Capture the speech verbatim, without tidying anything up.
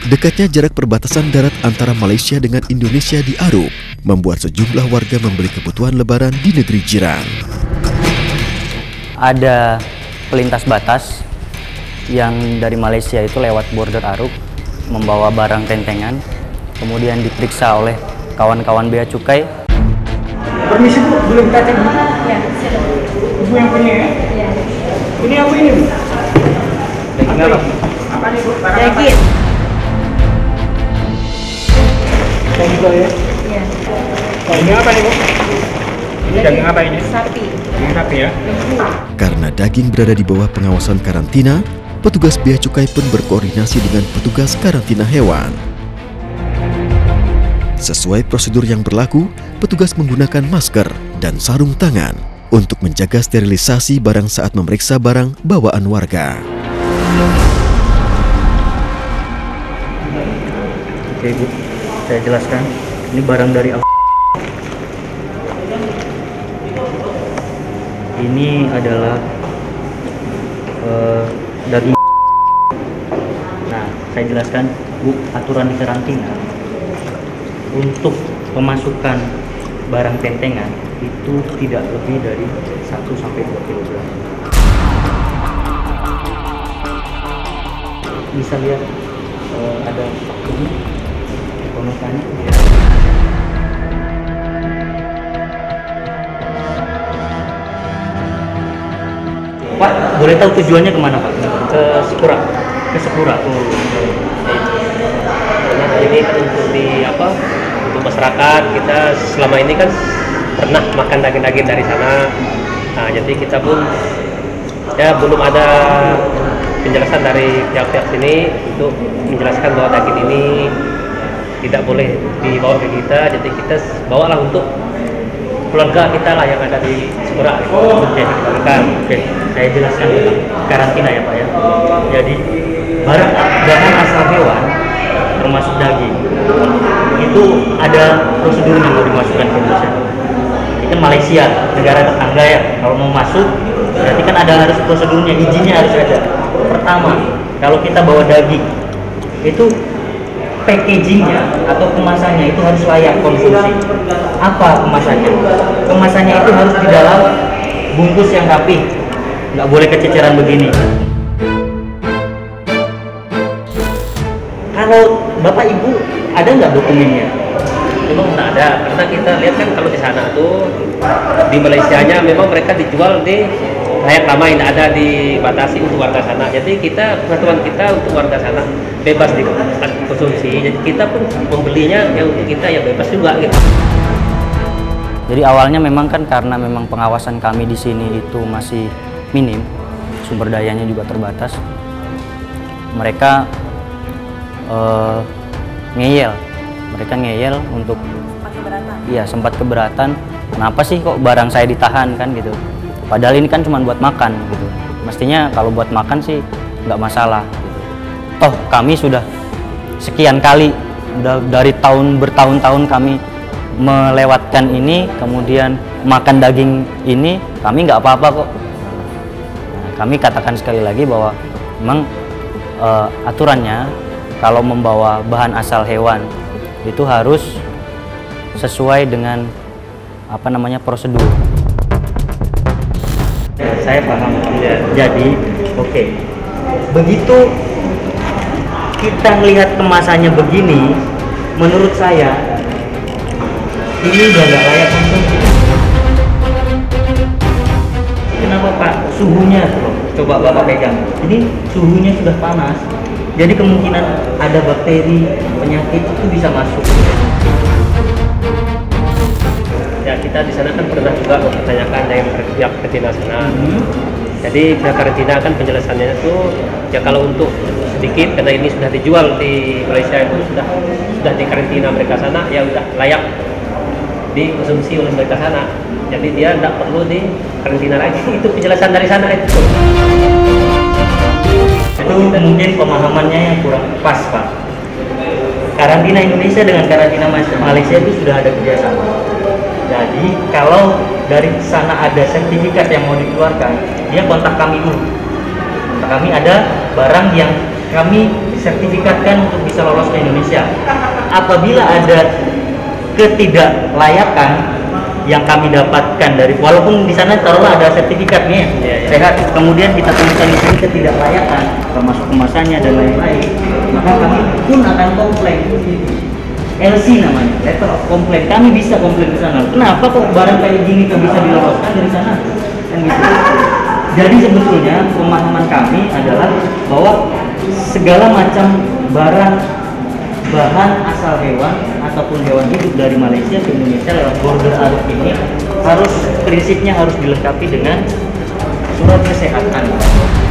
Dekatnya jarak perbatasan darat antara Malaysia dengan Indonesia di Aruk membuat sejumlah warga membeli kebutuhan lebaran di negeri jiran. Ada pelintas batas yang dari Malaysia itu lewat border Aruk membawa barang tentengan, kemudian diperiksa oleh kawan-kawan bea cukai. Permisi Bu, belum kacang Bu? Ya, silakan. Ibu yang punya ya? Ya. Ini apa ini Bu? Daging apa? Apa nih Bu? Barang apa? Daging. Daging juga ya? Ya. Oh, ini apa nih Bu? Ini daging apa ini? Sapi. Daging sapi ya? Karena daging berada di bawah pengawasan karantina, petugas bea cukai pun berkoordinasi dengan petugas karantina hewan. Sesuai prosedur yang berlaku, petugas menggunakan masker dan sarung tangan untuk menjaga sterilisasi barang saat memeriksa barang bawaan warga. Oke Bu, saya jelaskan. Ini barang dari Af. Ini adalah uh, daging. Nah, saya jelaskan Bu, aturan di karantina untuk pemasukan barang tentengan itu tidak lebih dari satu sampai dua kilogram. Bisa lihat uh, ada ini konotannya. Pak, boleh tahu tujuannya kemana Pak? Ke Sepura. Ke Sepura. Oh. Ini kan untuk di apa? Untuk masyarakat kita selama ini kan pernah makan daging-daging dari sana. Nah, jadi kita pun ya belum ada penjelasan dari pihak-pihak sini untuk menjelaskan bahwa daging ini tidak boleh dibawa ke kita. Jadi kita bawalah untuk keluarga kita lah yang ada di Sepura. Oh, oke, okay. Oke, saya jelaskan tentang karantina ya Pak ya. Jadi barang bahan asal hewan termasuk daging itu ada prosedurnya mau dimasukkan ke Indonesia. Ini kan Malaysia, negara tetangga ya. Kalau mau masuk berarti kan ada harus prosedurnya, izinnya harus ada. Pertama, kalau kita bawa daging itu packagingnya atau kemasannya itu harus layak konsumsi. Apa kemasannya? Kemasannya itu harus di dalam bungkus yang rapi, nggak boleh kececeran begini. Kalau Bapak Ibu ada nggak dokumennya? Memang tidak ada, karena kita lihat kan kalau di sana tuh di Malaysianya memang mereka dijual di layak lama, tidak ada dibatasi untuk warga sana. Jadi kita peraturan kita untuk warga sana bebas dikonsumsi. Jadi kita pun membelinya yang untuk kita yang bebas juga gitu. Jadi awalnya memang kan karena memang pengawasan kami di sini itu masih minim, sumber dayanya juga terbatas. Mereka uh, ngeyel, mereka ngeyel untuk, iya sempat keberatan. Kenapa sih kok barang saya ditahan kan gitu? Padahal ini kan cuma buat makan gitu. Mestinya kalau buat makan sih nggak masalah. Gitu. Toh kami sudah sekian kali, udah dari tahun bertahun-tahun kami melewatkan ini, kemudian makan daging ini, kami nggak apa-apa kok. Nah, kami katakan sekali lagi bahwa memang uh, aturannya kalau membawa bahan asal hewan itu harus sesuai dengan apa namanya prosedur. Saya paham. Jadi, oke. Okay. Begitu kita melihat kemasannya begini, menurut saya ini udah nggak layak konsumsi. Kenapa Pak? Suhunya, coba Bapak pegang. Ini suhunya sudah panas. Jadi kemungkinan ada bakteri, penyakit itu bisa masuk. Ya kita di sana kan pernah juga mempertanyakan dari pihak karantina sana. Hmm. Jadi pihak karantina kan penjelasannya itu ya kalau untuk sedikit karena ini sudah dijual di Malaysia itu sudah sudah di karantina mereka sana ya udah layak dikonsumsi oleh mereka sana. Jadi dia tidak perlu di karantina lagi. Itu penjelasan dari sana itu. Itu mungkin pemahamannya yang kurang pas Pak. Karantina Indonesia dengan karantina Malaysia itu sudah ada kerjasama. Jadi kalau dari sana ada sertifikat yang mau dikeluarkan, dia kontak kami dulu. Kontak kami ada barang yang kami disertifikatkan untuk bisa lolos ke Indonesia. Apabila ada ketidaklayakan yang kami dapatkan dari, walaupun di sana taruhlah ada sertifikatnya Iya, iya. sehat, kemudian kita temukan di sini ketidaklayakan termasuk kemasannya dan lain-lain, maka kami pun akan komplain. L C namanya, letter of complaint. Kami bisa komplain ke sana. Kenapa kok barang kayak gini kok bisa diloloskan dari sana? Kan gitu. Jadi sebetulnya pemahaman kami adalah bahwa segala macam barang bahan asal hewan ataupun hewan hidup dari Malaysia ke Indonesia lewat border Arab ini harus prinsipnya harus dilengkapi dengan surat kesehatan.